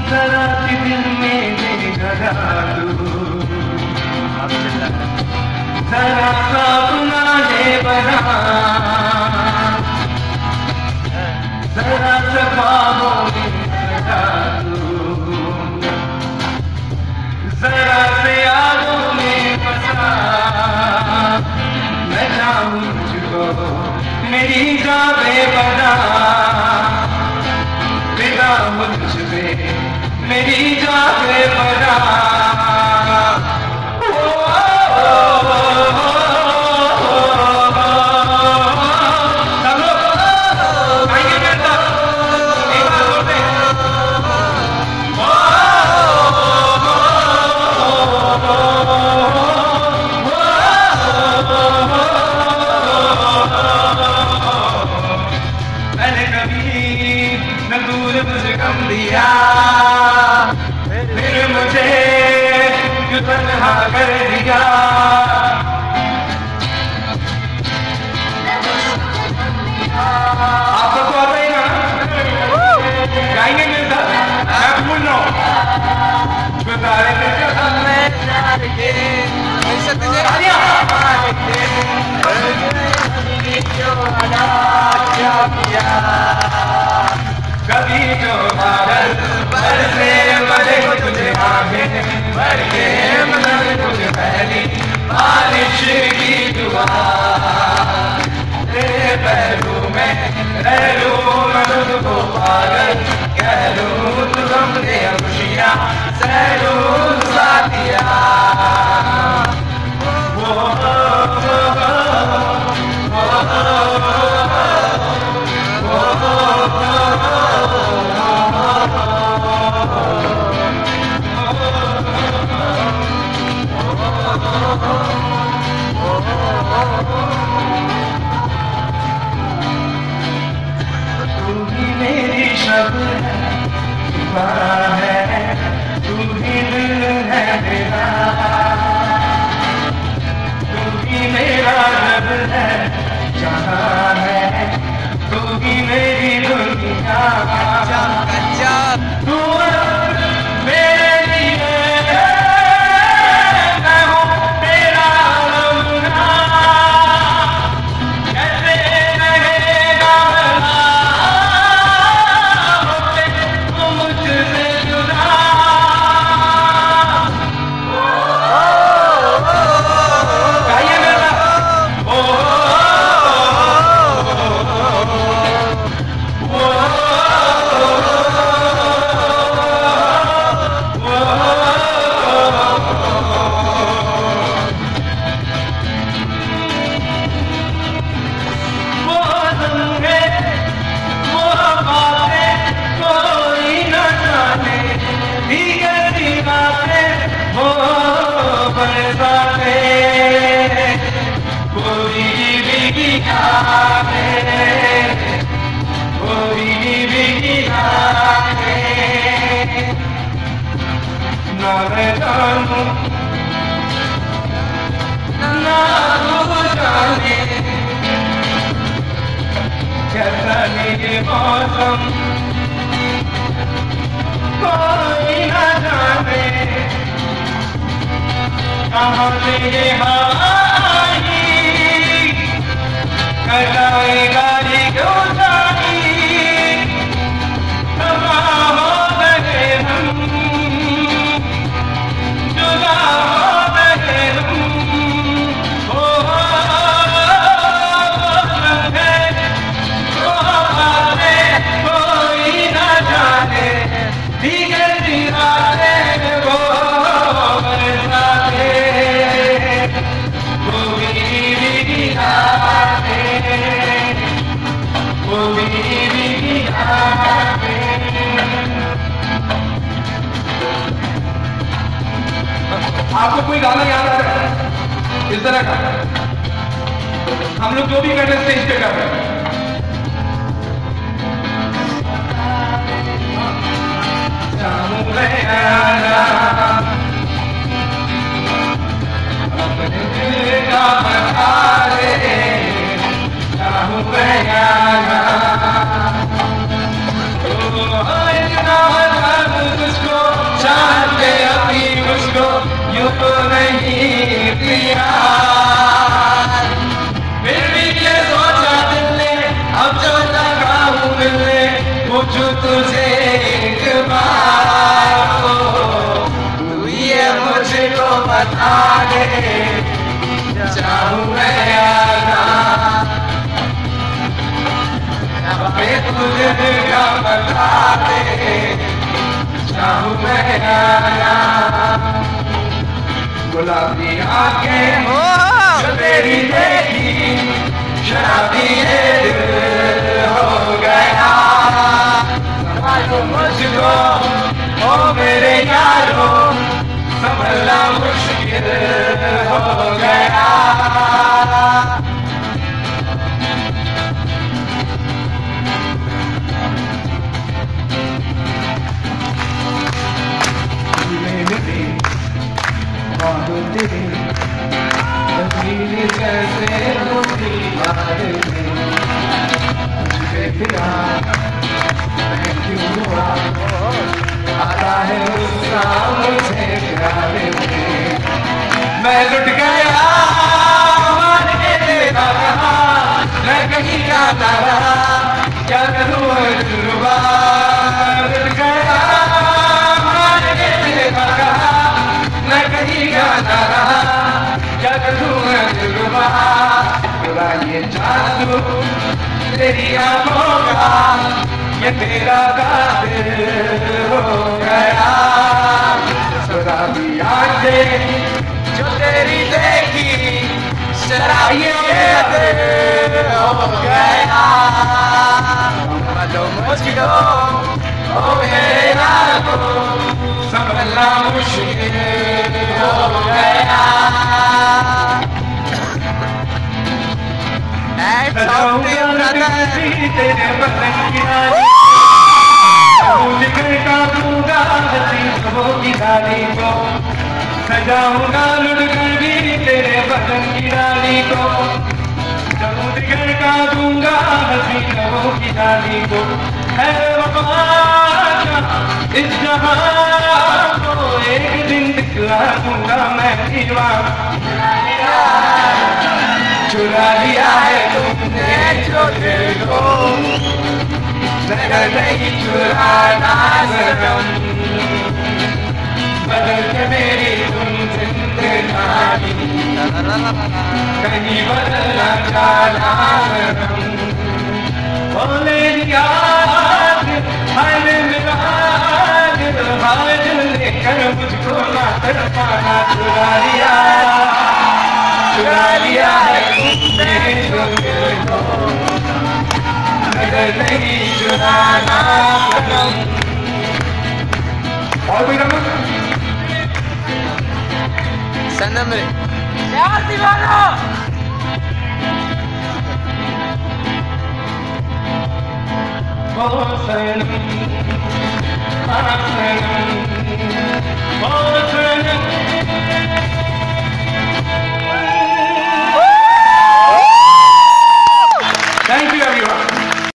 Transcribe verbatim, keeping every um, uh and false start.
जरा सी दिल में जरा तू जरा सा अपना ले बना, जरा सा ख्वाबों में जरा तू, जरा से यादों में फंसा। मैं चाहूं तुझको मेरी जान बेपना, बिना मुझ पे मेरी जान बेपना। मुझे गम दिया फिर मुझे क्यों तन्हा कर दिया। आप सबको आता ही ना गाएंगे मेरे साथ? मैं भूल रहा हूँ गुजारे के कभी जो बादल बरसे मरे तुझे आंखें भर के मतलब तुझे पहली बारिश की दुआ। तेरे पहलू में रह लूं मैं तुझको पागल कह लूं, तू गम दे खुशियाँ सह लूं साथिया। वो तू ही मेरी शब है, तू ही दिल है मेरा, तू ही मेरा रब है जहाँ है, तू ही मेरी दुनिया। तू मेरे लिए मैं हूँ तेरा रमना, कैसे रहेगा तू मुझसे जुदा। गाइए मेरा ओ ना मैं जानूं ना तू जाने कैसा ये मौसम कोई ना जाने, कहाँ से ये हवा आई कटाएगा ये क्यों जानी। आपको कोई गाना याद आ रहा है इस तरह का? हम लोग जो भी कर रहे हैं स्टेज पे कर रहे हैं। अपने दिल का बता दे, चाहूं मैं यारा, तो इतना को नहीं पिया, फिर भी ये सोचा दिल ने अब जो लगा हूँ मिलने, पूछू तुझे एक बार, तू ये मुझको बता दे, चाहूँ मैं या ना, तुझे का बता दे, चाहूँ मैं या ना। गुलाबी आंखें जो तेरी देखी, शराबी ये दिल हो गया, समझो मुझको ओ मेरे यारो, संभलना मुश्किल हो गया। तस्वीर जैसे होती बाहर में, मुझे फिरा मैं क्यों हुआ, आता है उसका मुझे प्यार में, मैं लुट गया माने तेरा कहा, मैं कहीं जाता रहा, क्या करूँ जुर्बा, लुट गया माने तेरा कहा, मैं कहीं जाता रहा, क्या करूँ मैं जुर्बा, पूरा ये जादू तेरी आँखों का, ये तेरा कातिल हो गया, शराबी आँखें जो तेरी देखी, शराबी ये दिल हो गया, समझो मुझको ओ मेरे यारो, संभलना मुश्किल हो गया। तेरे बदन की रानी, लिखकर का दूंगा हसीन खबों की डाली को, सजाऊंगा लुट कर भी तेरे बदन की डाली को, लिखकर का दूंगा हसीन खबों की डाली को, है वफा इस जहां को एक दिन दिखला दूंगा मैं दीवाना, चुरा लिया है तुमने जो दिल को, नजर नहीं चुराना सनम, बदल के मेरी तुम जिंदगानी, कहीं बदलना जाना सनम, बोले याद हाय मेरा दिल, हाय दिल लेकर मुझको ना तड़पाना, चुरा लिया चुरा लिया है तुमने जो दिल को, नजर नहीं चुराना सनम। और कोई नंबर सनम रे यार दीवाना, ओ सनम, आ सनम